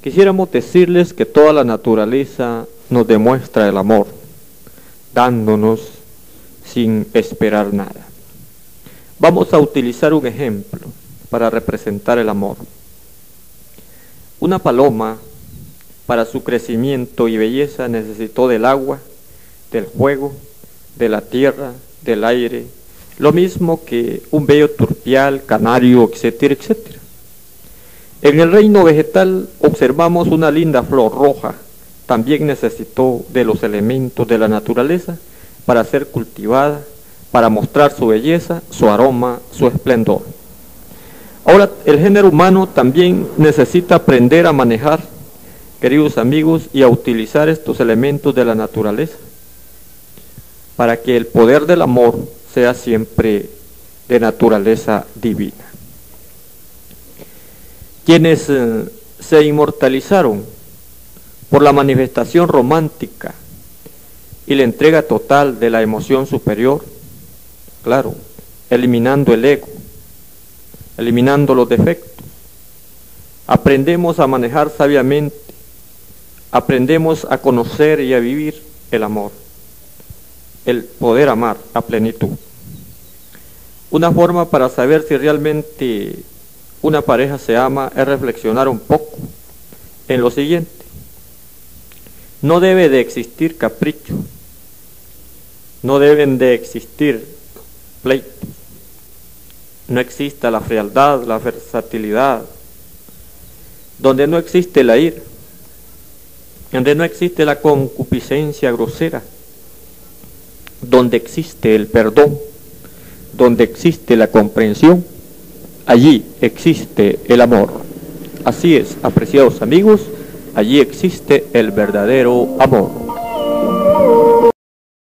Quisiéramos decirles que toda la naturaleza nos demuestra el amor, dándonos sin esperar nada. Vamos a utilizar un ejemplo para representar el amor. Una paloma, para su crecimiento y belleza, necesitó del agua, del fuego, de la tierra, del aire, lo mismo que un bello turpial, canario, etcétera, etcétera. En el reino vegetal observamos una linda flor roja, también necesitó de los elementos de la naturaleza para ser cultivada, para mostrar su belleza, su aroma, su esplendor. Ahora, el género humano también necesita aprender a manejar, queridos amigos, y a utilizar estos elementos de la naturaleza, para que el poder del amor sea siempre de naturaleza divina. Quienes se inmortalizaron por la manifestación romántica y la entrega total de la emoción superior, claro, eliminando el ego, eliminando los defectos, aprendemos a manejar sabiamente, aprendemos a conocer y a vivir el amor, el poder amar a plenitud. Una forma para saber si realmente una pareja se ama es reflexionar un poco en lo siguiente. No debe de existir capricho, no deben de existir pleitos, no exista la frialdad, la versatilidad, donde no existe la ira, donde no existe la concupiscencia grosera, donde existe el perdón, donde existe la comprensión, allí existe el amor. Así es, apreciados amigos, allí existe el verdadero amor.